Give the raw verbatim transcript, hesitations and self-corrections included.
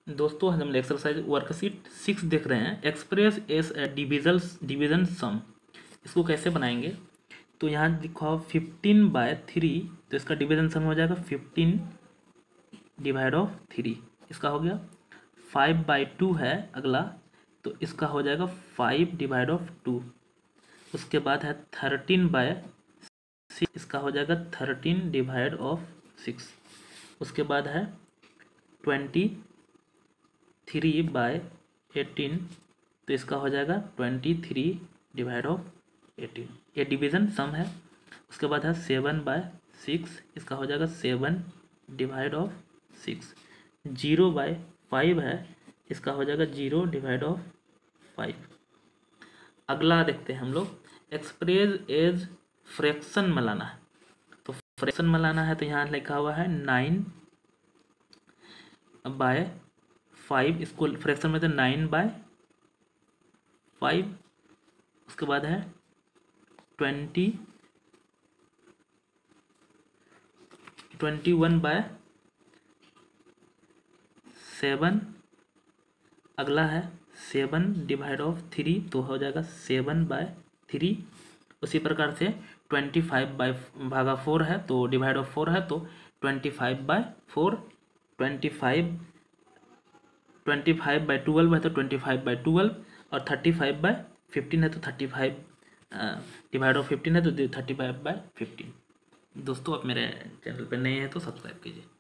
दोस्तों हम लोग एक्सरसाइज वर्कशीट सिक्स देख रहे हैं। Express as divisional division sum, इसको कैसे बनाएंगे? तो यहाँ लिखो फिफ्टीन बाय थ्री, तो इसका डिवीजन सम हो जाएगा फिफ्टीन डिवाइड ऑफ थ्री, इसका हो गया। फाइव बाई टू है अगला, तो इसका हो जाएगा फाइव डिवाइड ऑफ टू। उसके बाद है थर्टीन बाय सिक्स, इसका हो जाएगा थर्टीन डिवाइड ऑफ सिक्स। उसके बाद है ट्वेंटी थ्री बाय एटीन, तो इसका हो जाएगा twenty three divide of eighteen, ये डिवीज़न सम है। उसके बाद है सेवन बाय सिक्स, इसका हो जाएगा seven divide of six. Zero by five है, इसका हो जाएगा जीरो डिवाइड ऑफ फाइव। अगला देखते हैं हम लोग, एक्सप्रेस एज फ्रैक्शन में लाना है। तो फ्रैक्शन में लाना है तो यहाँ लिखा हुआ है नाइन बाय फाइव, इसको फ्रैक्शन में तो नाइन बाय फाइव। उसके बाद है twenty twenty one by seven. अगला है सेवन डिवाइड ऑफ थ्री, तो हो जाएगा सेवन बाय थ्री। उसी प्रकार से ट्वेंटी फाइव बाय भागा फोर है, तो डिवाइड ऑफ फोर है, तो twenty five by four. Twenty five twenty five by twelve है तो ट्वेंटी फाइव बाई ट्वेल्व, और थर्टी फाइव बाई फिफ्टीन है तो thirty five divide of fifteen है तो थर्टी फाइव बाई फिफ्टीन। दोस्तों आप मेरे चैनल पर नए हैं तो सब्सक्राइब कीजिए।